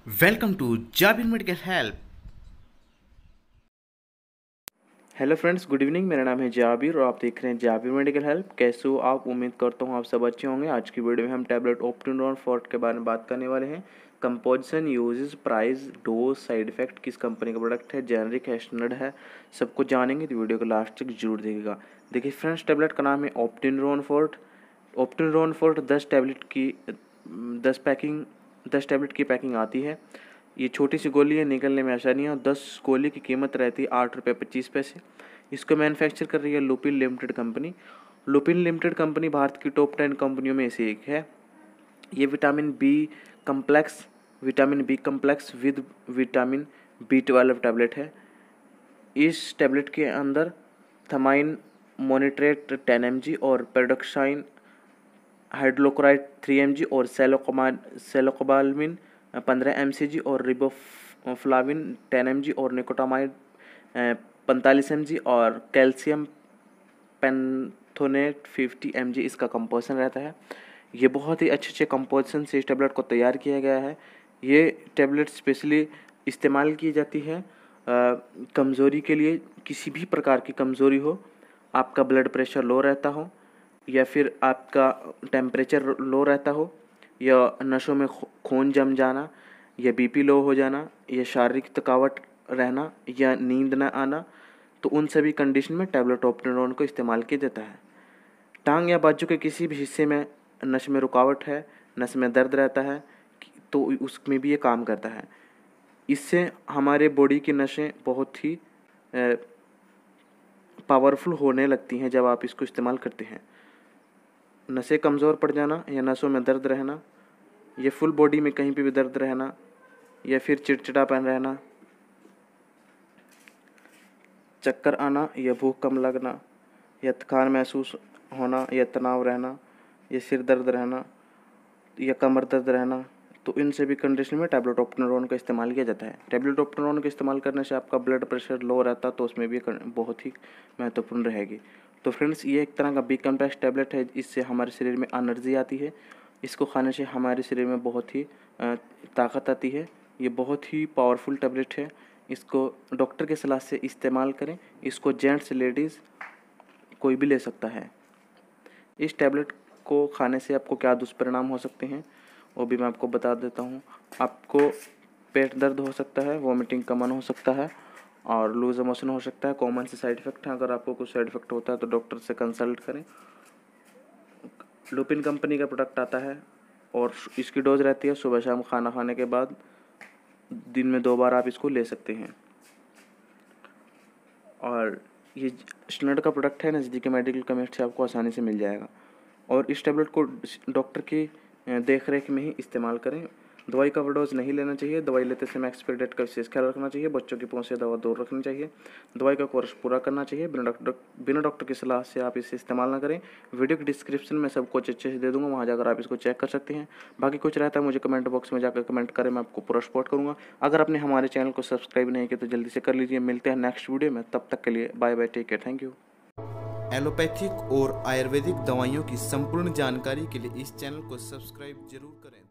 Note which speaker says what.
Speaker 1: Welcome to Jabir medical help.
Speaker 2: Hello friends, good evening. मेरा नाम है जाबिर और आप देख रहे हैं जाबिर मेडिकल हेल्प। कैसे हो आप? उम्मीद करता हूँ आप सब अच्छे होंगे। आज की वीडियो में हम टैबलेट ऑप्टिनोन फोर्ट के बारे में बात करने वाले हैं। Composition, uses, price, dose, side effect, किस कंपनी का प्रोडक्ट है, जेनरिक है, स्टैंडर्ड है, सबको जानेंगे तो वीडियो को लास्ट तक जरूर देखिएगा। देखिए फ्रेंड्स, टैबलेट का नाम है Optineuron forte. Optineuron forte 10 tablet की पैकिंग आती है। ये छोटी सी गोली है, निकलने में आसानी है और 10 गोली की कीमत रहती है 8 रुपये 25 पैसे। इसको मैन्युफैक्चर कर रही है Lupin limited company. Lupin limited company Bharat की टॉप 10 कंपनियों में से एक है। ये vitamin B complex with vitamin B12 tablet है। इस टैबलेट के अंदर थमाइन मोनिट्रेट 10 mg और पेरोक्साइन हाइड्रोक्लोराइड 3 mg और सेलोकोबाल्मिन 15 mg और रिबोफ्लाविन 10 mg और निकोटामाइड 45 mg और कैल्शियम पेंथोनेट 50 mg इसका कंपोजिशन रहता है। ये बहुत ही अच्छे कंपोजिशन से इस टैबलेट को तैयार किया गया है। ये टैबलेट स्पेशली इस्तेमाल की जाती है कमज़ोरी के लिए। किसी भी प्रकार की कमज़ोरी हो, आपका ब्लड प्रेशर लो रहता हो या फिर आपका टेम्परेचर लो रहता हो या नसों में खून जम जाना या बीपी लो हो जाना या शारीरिक थकावट रहना या नींद न आना, तो उन सभी कंडीशन में टैबलेट ऑप्टिनोन को इस्तेमाल किया जाता है। टांग या बाजू के किसी भी हिस्से में नस में रुकावट है, नस में दर्द रहता है, तो उसमें भी ये काम करता है। इससे हमारे बॉडी की नसें बहुत ही पावरफुल होने लगती हैं जब आप इसको इस्तेमाल करते हैं। नसें कमज़ोर पड़ जाना या नसों में दर्द रहना या फुल बॉडी में कहीं पे भी दर्द रहना या फिर चिड़चिड़ापन रहना, चक्कर आना या भूख कम लगना या थकान महसूस होना या तनाव रहना या सिर दर्द रहना या कमर दर्द रहना, तो इन सभी कंडीशन में टैबलेट ऑप्टिनोन का इस्तेमाल किया जाता है। टैबलेट ऑप्टिनोन का इस्तेमाल करने से आपका ब्लड प्रेशर लो रहता तो उसमें भी बहुत ही महत्वपूर्ण रहेगी। तो फ्रेंड्स, ये एक तरह का बी कम्प्लेक्स टैबलेट है। इससे हमारे शरीर में एनर्जी आती है। इसको खाने से हमारे शरीर में बहुत ही ताकत आती है। ये बहुत ही पावरफुल टैबलेट है। इसको डॉक्टर की सलाह से इस्तेमाल करें। इसको जेंट्स लेडीज़ कोई भी ले सकता है। इस टैबलेट को खाने से आपको क्या दुष्परिणाम हो सकते हैं वो भी मैं आपको बता देता हूँ। आपको पेट दर्द हो सकता है, वॉमिटिंग का मन हो सकता है और लूज मोशन हो सकता है। कॉमन से साइड इफेक्ट है। अगर आपको कुछ साइड इफेक्ट होता है तो डॉक्टर से कंसल्ट करें। लुपिन कंपनी का प्रोडक्ट आता है और इसकी डोज रहती है सुबह शाम खाना खाने के बाद, दिन में 2 बार आप इसको ले सकते हैं। और ये स्टैंडर्ड का प्रोडक्ट है, नज़दीकी मेडिकल केमिस्ट से आपको आसानी से मिल जाएगा। और इस टैबलेट को डॉक्टर की देख रेख में ही इस्तेमाल करें। दवाई का ओवरडोज नहीं लेना चाहिए। दवाई लेते समय एक्सपायरी डेट का विशेष ख्याल रखना चाहिए। बच्चों की पहुंच से दवा दूर रखनी चाहिए। दवाई का कोर्स पूरा करना चाहिए। बिना डॉक्टर की सलाह से आप इसे इस्तेमाल ना करें। वीडियो के डिस्क्रिप्शन में सब कुछ अच्छे से दे दूंगा, वहाँ जाकर आप इसको चेक कर सकते हैं। बाकी कुछ रहता है मुझे कमेंट बॉक्स में जाकर कमेंट करें, मैं आपको पूरा सपोर्ट करूँगा। अगर आपने हमारे चैनल को सब्सक्राइब नहीं किया तो जल्दी से कर लीजिए। मिलते हैं नेक्स्ट वीडियो में, तब तक के लिए bye bye, take care, thank you.
Speaker 1: Allopathic और आयुर्वेदिक दवाइयों की संपूर्ण जानकारी के लिए इस चैनल को सब्सक्राइब जरूर करें।